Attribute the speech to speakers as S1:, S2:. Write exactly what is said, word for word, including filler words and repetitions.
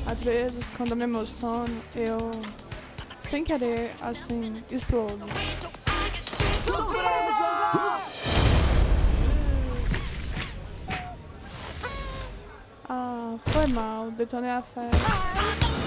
S1: Às vezes, quando eu me emociono, eu, sem querer, assim, explodo. Ah, foi mal, detonei a festa.